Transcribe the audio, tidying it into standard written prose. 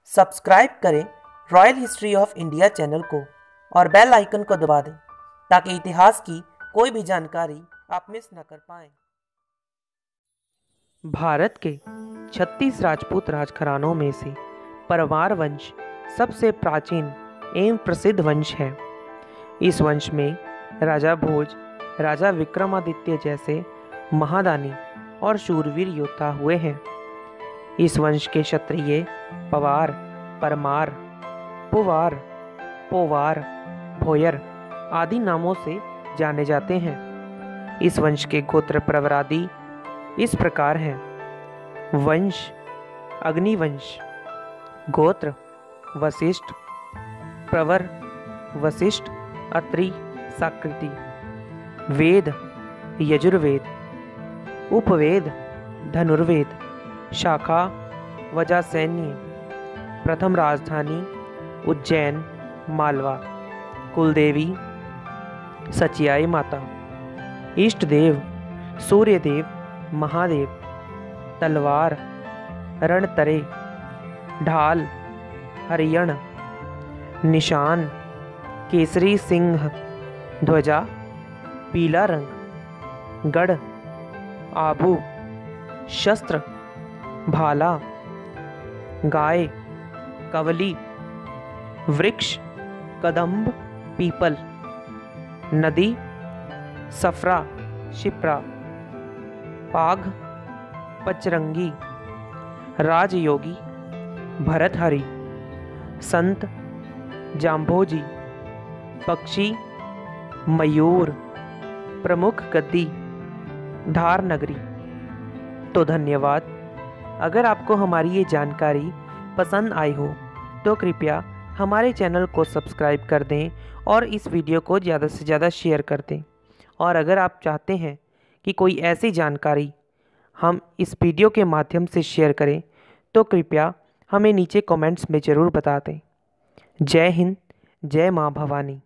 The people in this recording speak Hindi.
सब्सक्राइब करें royal history of India channel को और बेल आइकन को दबा दें ताकि इतिहास की कोई भी जानकारी आप मिस न कर पाएं। भारत के 36 राजपूत राजघरानों में से परमार वंश सबसे प्राचीन एवं प्रसिद्ध वंश है। इस वंश में राजा भोज, राजा विक्रमादित्य जैसे महादानी और शूरवीर योद्धा हुए हैं। इस वंश के क्षत्रिय पवार, परमार, पुवार, पोवार, भोयर आदि नामों से जाने जाते हैं। इस वंश के गोत्र प्रवरादि इस प्रकार हैं। वंश अग्निवंश, गोत्र वशिष्ठ, प्रवर वशिष्ठ, अत्रि, साकृति, वेद यजुर्वेद, उपवेद धनुर्वेद, शाखा वजासैन्य, प्रथम राजधानी उज्जैन मालवा, कुलदेवी सचियाई माता, इष्ट देव सूर्यदेव महादेव, तलवार रणतरे, ढाल हरियण, निशान केसरी सिंह, ध्वजा पीला रंग, गढ़ आबू, शस्त्र भाला, गाय कवली, वृक्ष कदम्ब पीपल, नदी सफरा शिप्रा, पाग पचरंगी, राजयोगी भरतहरि, संत जाम्भोजी, पक्षी मयूर, प्रमुख गद्दी धार नगरी। तो धन्यवाद। अगर आपको हमारी ये जानकारी पसंद आई हो तो कृपया हमारे चैनल को सब्सक्राइब कर दें और इस वीडियो को ज़्यादा से ज़्यादा शेयर कर दें। और अगर आप चाहते हैं कि कोई ऐसी जानकारी हम इस वीडियो के माध्यम से शेयर करें तो कृपया हमें नीचे कमेंट्स में ज़रूर बता दें। जय हिंद, जय माँ भवानी।